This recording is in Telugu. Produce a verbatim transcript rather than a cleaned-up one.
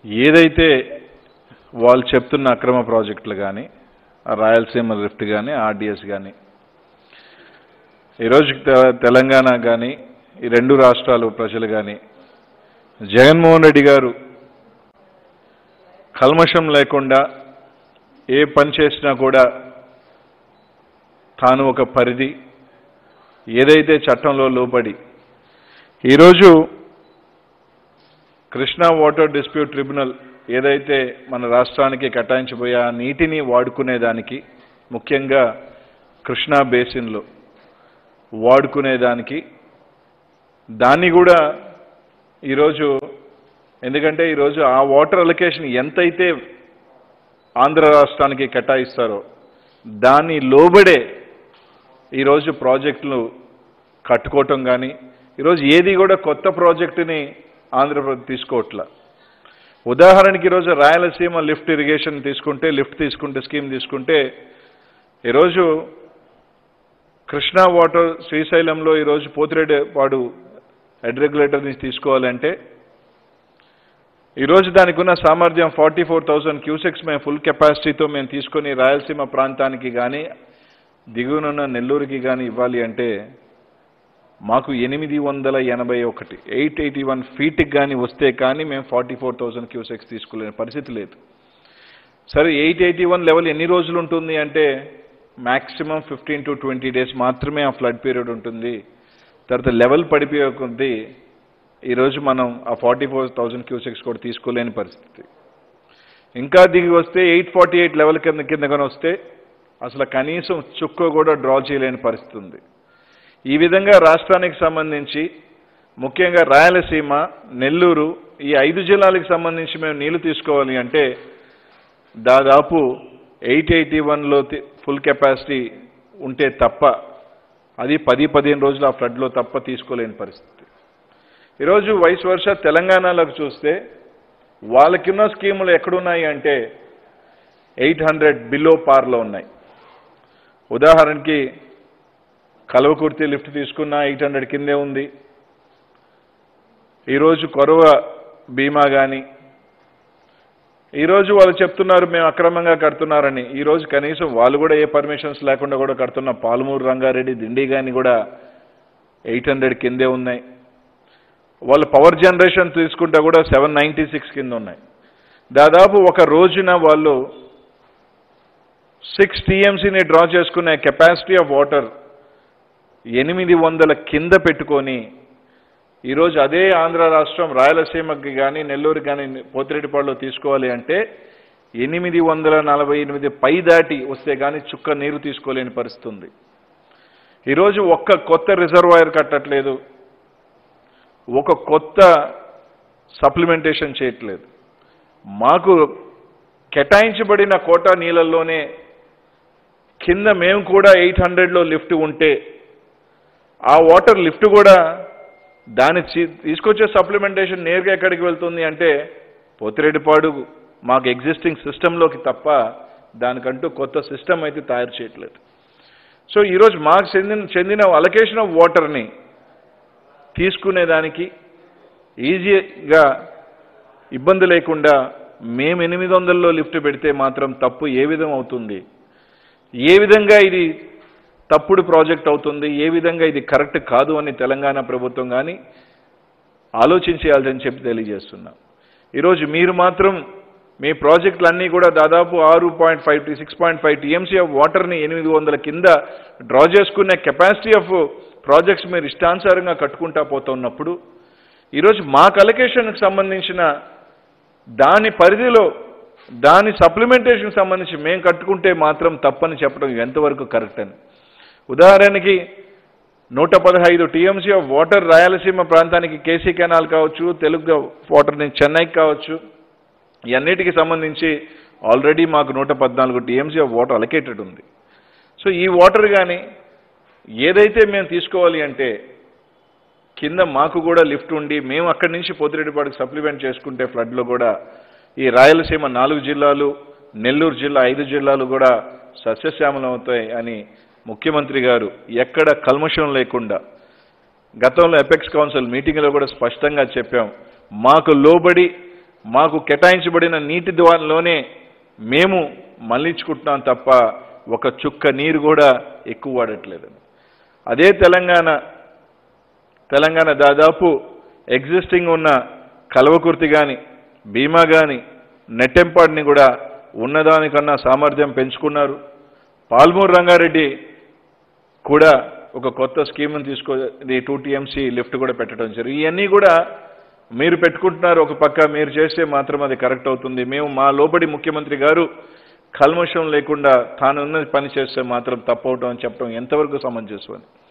ఏదైతే వాళ్ళు చెప్తున్న అక్రమ ప్రాజెక్టులు కానీ రాయలసీమ లిఫ్ట్ కానీ ఆర్డీఎస్ కానీ ఈరోజు తెలంగాణ కానీ ఈ రెండు రాష్ట్రాలు ప్రజలు కానీ జగన్మోహన్ రెడ్డి గారు కల్మషం లేకుండా ఏ పని చేసినా కూడా తాను ఒక పరిధి ఏదైతే చట్టంలో లోబడి ఈరోజు కృష్ణా వాటర్ డిస్ప్యూట్ ట్రిబ్యునల్ ఏదైతే మన రాష్ట్రానికి కేటాయించబోయే ఆ నీటిని వాడుకునేదానికి ముఖ్యంగా కృష్ణా బేసిన్లో వాడుకునేదానికి దాన్ని కూడా ఈరోజు ఎందుకంటే ఈరోజు ఆ వాటర్ అలొకేషన్ ఎంతైతే ఆంధ్ర రాష్ట్రానికి కేటాయిస్తారో దాన్ని లోబడే ఈరోజు ప్రాజెక్టులు కట్టుకోవటం కానీ ఈరోజు ఏది కూడా కొత్త ప్రాజెక్టుని ఆంధ్రప్రదేశ్ తీసుకోవట్లా. ఉదాహరణకి ఈరోజు రాయలసీమ లిఫ్ట్ ఇరిగేషన్ తీసుకుంటే లిఫ్ట్ తీసుకుంటే స్కీమ్ తీసుకుంటే ఈరోజు కృష్ణా వాటర్ శ్రీశైలంలో ఈరోజు పోతిరెడ్డి వాడు హెడ్ రెగ్యులేటర్ నుంచి తీసుకోవాలంటే ఈరోజు దానికి ఉన్న సామర్థ్యం ఫార్టీ ఫోర్ థౌసండ్ క్యూసెక్స్ మేము ఫుల్ కెపాసిటీతో మేము తీసుకొని రాయలసీమ ప్రాంతానికి కానీ దిగువనున్న నెల్లూరుకి కానీ ఇవ్వాలి అంటే మాకు ఎనిమిది వందల ఎనభై ఒకటి ఎయిట్ ఎయిటీ వన్ ఫీట్కి కానీ వస్తే కానీ మేము ఫార్టీ ఫోర్ థౌసండ్ క్యూసెక్స్ తీసుకోలేని పరిస్థితి లేదు. సరే ఎయిట్ ఎయిటీ వన్ లెవెల్ ఎన్ని రోజులు ఉంటుంది అంటే maximum fifteen to twenty days మాత్రమే ఆ ఫ్లడ్ పీరియడ్ ఉంటుంది. తర్వాత లెవెల్ పడిపోయే కొద్దీ ఈరోజు మనం ఆ ఫార్టీ ఫోర్ థౌసండ్ క్యూసెక్స్ కూడా తీసుకోలేని పరిస్థితి. ఇంకా దిగి వస్తే ఎయిట్ ఫార్టీ ఎయిట్ లెవెల్ కింద కిందగానే వస్తే అసలు కనీసం చుక్క కూడా డ్రా చేయలేని పరిస్థితి ఉంది. ఈ విధంగా రాష్ట్రానికి సంబంధించి ముఖ్యంగా రాయలసీమ నెల్లూరు ఈ ఐదు జిల్లాలకు సంబంధించి మేము నీళ్లు తీసుకోవాలి అంటే దాదాపు ఎయిట్ ఎయిటీ వన్లో ఫుల్ కెపాసిటీ ఉంటే తప్ప అది పది పదిహేను రోజులు ఆ ఫ్లడ్లో తప్ప తీసుకోలేని పరిస్థితి. ఈరోజు వైస్ వర్ష తెలంగాణలోకి చూస్తే వాళ్ళకున్న స్కీములు ఎక్కడున్నాయి అంటే ఎయిట్ హండ్రెడ్ బిలో పార్లో ఉన్నాయి. ఉదాహరణకి కల్వకుర్తి లిఫ్ట్ తీసుకున్న ఎయిట్ హండ్రెడ్ కిందే ఉంది. ఈరోజు కొరవ బీమా కానీ ఈరోజు వాళ్ళు చెప్తున్నారు మేము అక్రమంగా కడుతున్నారని. ఈరోజు కనీసం వాళ్ళు కూడా ఏ పర్మిషన్స్ లేకుండా కూడా కడుతున్న పాలమూరు రంగారెడ్డి దిండి కానీ కూడా ఎయిట్ హండ్రెడ్ కిందే ఉన్నాయి. వాళ్ళు పవర్ జనరేషన్ తీసుకుంటే కూడా సెవెన్ నైంటీ సిక్స్ కింద ఉన్నాయి. దాదాపు ఒక రోజున వాళ్ళు సిక్స్ టీఎంసీని డ్రా చేసుకునే కెపాసిటీ ఆఫ్ వాటర్ ఎనిమిది వందల కింద పెట్టుకొని ఈరోజు అదే ఆంధ్ర రాష్ట్రం రాయలసీమకి కానీ నెల్లూరుకి కానీ పోతిరెడ్డిపాడులో తీసుకోవాలి అంటే ఎనిమిది వందల నలభై ఎనిమిది పై దాటి వస్తే కానీ చుక్క నీరు తీసుకోలేని పరిస్థితి ఉంది. ఈరోజు ఒక్క కొత్త రిజర్వాయర్ కట్టట్లేదు, ఒక కొత్త సప్లిమెంటేషన్ చేయట్లేదు. మాకు కేటాయించబడిన కోటా నీళ్ళల్లోనే కింద మేము కూడా ఎయిట్ హండ్రెడ్లో లిఫ్ట్ ఉంటే ఆ వాటర్ లిఫ్ట్ కూడా దాన్ని తీసుకొచ్చే సప్లిమెంటేషన్ నేరుగా ఎక్కడికి వెళ్తుంది అంటే పోతిరెడ్డిపాడు మాకు ఎగ్జిస్టింగ్ సిస్టంలోకి తప్ప దానికంటూ కొత్త సిస్టమ్ అయితే తయారు చేయట్లేదు. సో ఈరోజు మాకు చెందిన చెందిన అలొకేషన్ ఆఫ్ వాటర్ని తీసుకునేదానికి ఈజీగా ఇబ్బంది లేకుండా మేము ఎనిమిది వందల్లో లిఫ్ట్ పెడితే మాత్రం తప్పు ఏ విధం అవుతుంది, ఏ విధంగా ఇది తప్పుడు ప్రాజెక్ట్ అవుతుంది, ఏ విధంగా ఇది కరెక్ట్ కాదు అని తెలంగాణ ప్రభుత్వం కానీ ఆలోచించేయాలని చెప్పి తెలియజేస్తున్నాం. ఈరోజు మీరు మాత్రం మీ ప్రాజెక్టులన్నీ కూడా దాదాపు ఆరు point five to six point five TMC of వాటర్ని ఎనిమిది వందల కింద డ్రా చేసుకునే కెపాసిటీ ఆఫ్ ప్రాజెక్ట్స్ మీరు ఇష్టానుసారంగా కట్టుకుంటా పోతున్నప్పుడు ఈరోజు మా అలొకేషన్కి సంబంధించిన దాని పరిధిలో దాని సప్లిమెంటేషన్కి సంబంధించి మేము కట్టుకుంటే మాత్రం తప్పని చెప్పడం ఎంతవరకు కరెక్ట్ అని. ఉదాహరణకి నూట పదహైదు టీఎంసీ ఆఫ్ వాటర్ రాయలసీమ ప్రాంతానికి కేసీ కెనాల్ కావచ్చు, తెలుగు వాటర్ నుంచి చెన్నైకి కావచ్చు, ఇవన్నిటికి సంబంధించి ఆల్రెడీ మాకు నూట పద్నాలుగు టీఎంసీ ఆఫ్ వాటర్ అలొకేటెడ్ ఉంది. సో ఈ వాటర్ కానీ ఏదైతే మేము తీసుకోవాలి అంటే కింద మాకు కూడా లిఫ్ట్ ఉండి మేము అక్కడి నుంచి పోతిరెడ్డిపాడుకు సప్లిమెంట్ చేసుకుంటే ఫ్లడ్లో కూడా ఈ రాయలసీమ నాలుగు జిల్లాలు నెల్లూరు జిల్లా ఐదు జిల్లాలు కూడా సస్యశ్యామలం అవుతాయి అని ముఖ్యమంత్రి గారు ఎక్కడ కల్మషం లేకుండా గతంలో ఎపెక్స్ కౌన్సిల్ మీటింగ్లో కూడా స్పష్టంగా చెప్పాం. మాకు లోబడి మాకు కేటాయించబడిన నీటి ద్వారాలోనే మేము మళ్లించుకుంటున్నాం తప్ప ఒక చుక్క నీరు కూడా ఎక్కువ వాడట్లేదు. అదే తెలంగాణ తెలంగాణ దాదాపు ఎగ్జిస్టింగ్ ఉన్న కల్వకుర్తి కానీ భీమా కానీ నెట్టెంపాడిని కూడా ఉన్నదానికన్నా సామర్థ్యం పెంచుకున్నారు. పాల్మూరు రంగారెడ్డి కూడా ఒక కొత్త స్కీమ్ని తీసుకో టూ టీఎంసీ లిఫ్ట్ కూడా పెట్టడం జరిగింది. ఇవన్నీ కూడా మీరు పెట్టుకుంటున్నారు, ఒక పక్క మీరు చేస్తే మాత్రం అది కరెక్ట్ అవుతుంది. మేము మా లోబడి ముఖ్యమంత్రి గారు కల్మషం లేకుండా తాను ఉన్నది పని చేస్తే మాత్రం తప్పవటం అని చెప్పడం ఎంతవరకు సమంజసం అని